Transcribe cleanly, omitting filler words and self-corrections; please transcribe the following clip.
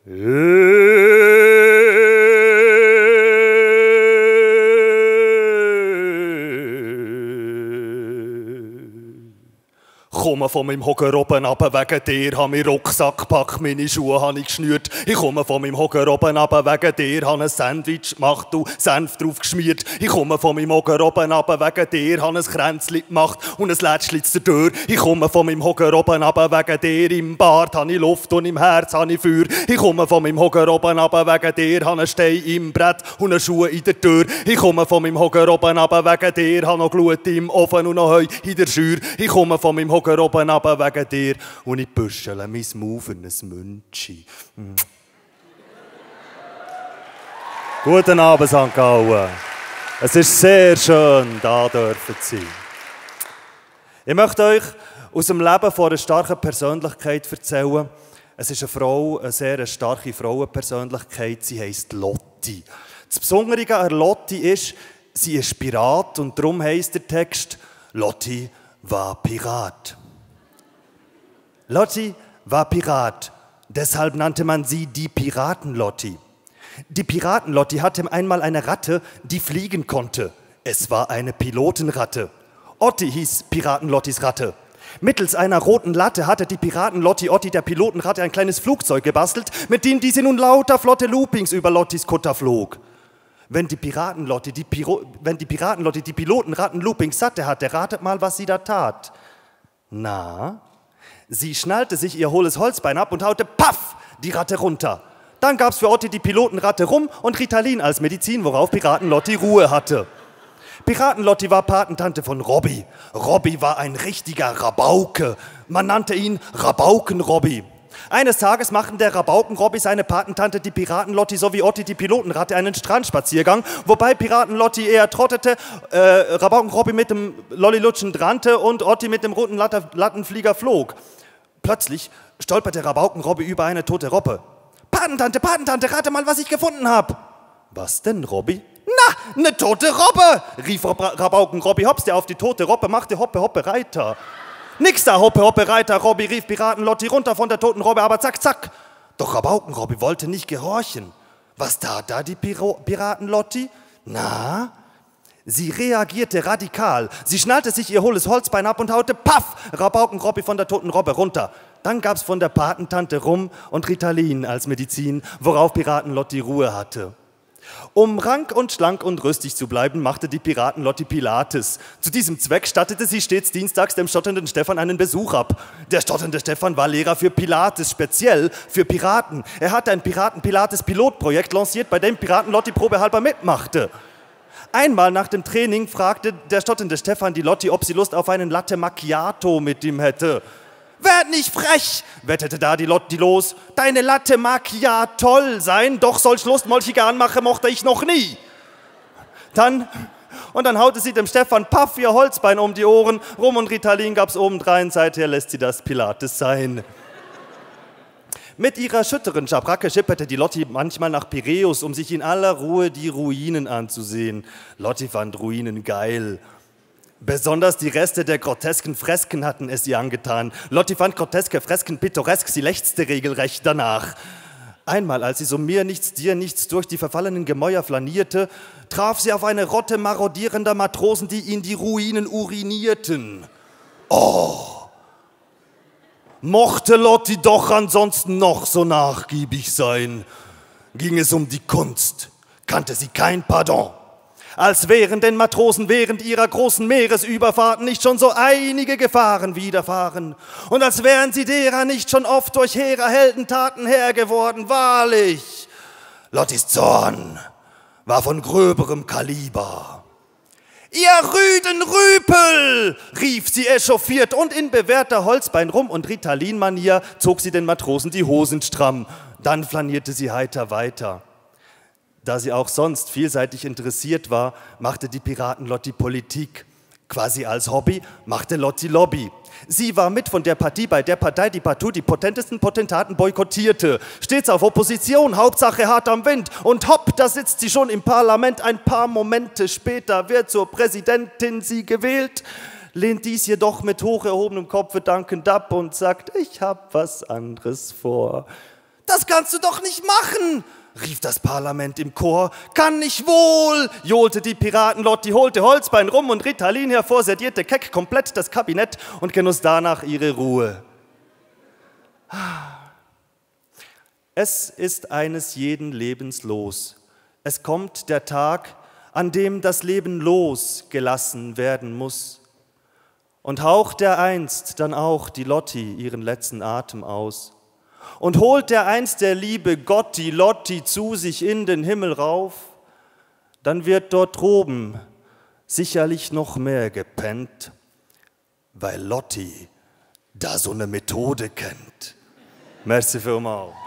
komme von meinem Hocker oben runter wegen dir, habe meinen Rucksack gepackt, meine Schuhe habe ich geschnürt. Ich komme von meinem Hocker oben runter wegen dir, habe ein Sandwich gemacht, du Senf drauf geschmiert. Ich komme von meinem Hocker oben runter wegen dir, habe ein Kränzli gemacht und ein Lätschli zur Tür. Ich komme von meinem Hocker oben runter wegen dir, im Bart habe ich Luft und im Herz habe ich Feuer. Ich komme von meinem Hocker oben runter wegen dir, habe einen Stein im Brett und eine Schuhe in der Tür. Ich komme von meinem Hocker oben runter wegen dir, habe noch Glut im Ofen und noch Heu in der Schür. Ich komme von meinem Hocker oben runter wegen dir und ich büschele mein Maul für ein Münchi. Guten Abend, St. Gallen. Es ist sehr schön, da dürfen zu sein. Ich möchte euch aus dem Leben von einer starken Persönlichkeit erzählen. Es ist eine Frau, eine sehr starke Frauenpersönlichkeit. Sie heisst Lotti. Das Besondere an Lotti ist, sie ist Pirat und darum heisst der Text, Lotti war Pirat. Lotti war Pirat, deshalb nannte man sie die Piraten-Lotti. Die Piraten-Lotti hatte einmal eine Ratte, die fliegen konnte. Es war eine Pilotenratte. Otti hieß Piraten-Lottis Ratte. Mittels einer roten Latte hatte die Piraten-Lotti Otti der Pilotenratte ein kleines Flugzeug gebastelt, mit dem diese nun lauter flotte Loopings über Lottis Kutter flog. Wenn die Piraten-Lotti die Pilotenratten-Loopings satte hatte, ratet mal, was sie da tat. Na? Sie schnallte sich ihr hohles Holzbein ab und haute paff die Ratte runter. Dann gab's für Otti die Pilotenratte Rum und Ritalin als Medizin, worauf Piraten-Lotti Ruhe hatte. Piraten-Lotti war Patentante von Robby. Robby war ein richtiger Rabauke. Man nannte ihn Rabauken-Robby. Eines Tages machten der Rabauken-Robby, seine Patentante, die Piraten-Lotti sowie Otti, die Pilotenratte, einen Strandspaziergang, wobei Piraten-Lotti eher trottete, Rabauken-Robby mit dem Lollilutschen rannte und Otti mit dem roten Lattenflieger flog. Plötzlich stolperte Rabauken-Robby über eine tote Robbe. Patentante, rate mal, was ich gefunden habe. Was denn, Robby? Na, eine tote Robbe, rief Rabauken-Robby, hops, der auf die tote Robbe machte Hoppe, Hoppe, Reiter. Nix da, Hoppe, Hoppe, Reiter, Robby, rief Piraten-Lotti runter von der toten Robbe, aber zack, zack. Doch Rabauken-Robby wollte nicht gehorchen. Was tat da die Piraten-Lotti? Na? Sie reagierte radikal. Sie schnallte sich ihr hohles Holzbein ab und haute paff Rabauken-Robby von der toten Robbe runter. Dann gab's von der Patentante Rum und Ritalin als Medizin, worauf Piraten-Lotti Ruhe hatte. Um rank und schlank und rüstig zu bleiben, machte die Piraten-Lotti Pilates. Zu diesem Zweck stattete sie stets dienstags dem stotternden Stefan einen Besuch ab. Der stotternde Stefan war Lehrer für Pilates, speziell für Piraten. Er hatte ein Piraten-Pilates-Pilotprojekt lanciert, bei dem Piraten-Lotti probehalber mitmachte. Einmal nach dem Training fragte der stotternde Stefan die Lotti, ob sie Lust auf einen Latte Macchiato mit ihm hätte. Werd nicht frech, wettete da die Lotti los. Deine Latte mag ja toll sein, doch solch Lustmolchige Anmache mochte ich noch nie. Dann haute sie dem Stefan paff ihr Holzbein um die Ohren. Rum und Ritalin gab's obendrein, seither lässt sie das Pilates sein. Mit ihrer schütteren Schabracke schipperte die Lotti manchmal nach Piräus, um sich in aller Ruhe die Ruinen anzusehen. Lotti fand Ruinen geil. Besonders die Reste der grotesken Fresken hatten es ihr angetan. Lotti fand groteske Fresken pittoresk, sie lechzte regelrecht danach. Einmal, als sie so mir nichts, dir nichts durch die verfallenen Gemäuer flanierte, traf sie auf eine Rotte marodierender Matrosen, die in die Ruinen urinierten. Oh! Mochte Lotti doch ansonsten noch so nachgiebig sein. Ging es um die Kunst, kannte sie kein Pardon. Als wären den Matrosen während ihrer großen Meeresüberfahrten nicht schon so einige Gefahren widerfahren. Und als wären sie derer nicht schon oft durch hehre Heldentaten Herr geworden, wahrlich. Lottis Zorn war von gröberem Kaliber. »Ihr rüden Rüpel«, rief sie echauffiert und in bewährter Holzbein-Rum- und Ritalin-Manier zog sie den Matrosen die Hosen stramm. Dann flanierte sie heiter weiter. Da sie auch sonst vielseitig interessiert war, machte die Piraten-Lotti Politik. Quasi als Hobby machte Lotti Lobby. Sie war mit von der Partie, bei der Partei die partout die potentesten Potentaten boykottierte. Stets auf Opposition, Hauptsache hart am Wind. Und hopp, da sitzt sie schon im Parlament. Ein paar Momente später wird zur Präsidentin sie gewählt, lehnt dies jedoch mit hoch erhobenem Kopfe dankend ab und sagt, ich hab was anderes vor. Das kannst du doch nicht machen, rief das Parlament im Chor. Kann ich wohl, johlte die Piratenlotti, holte Holzbein rum und Ritalin hervor, sedierte keck komplett das Kabinett und genoss danach ihre Ruhe. Es ist eines jeden Lebens los. Es kommt der Tag, an dem das Leben losgelassen werden muss. Und haucht dereinst dann auch die Lotti ihren letzten Atem aus. Und holt dereinst der liebe Gott die Lotti zu sich in den Himmel rauf, dann wird dort droben sicherlich noch mehr gepennt, weil Lotti da so eine Methode kennt. Merci vielmals.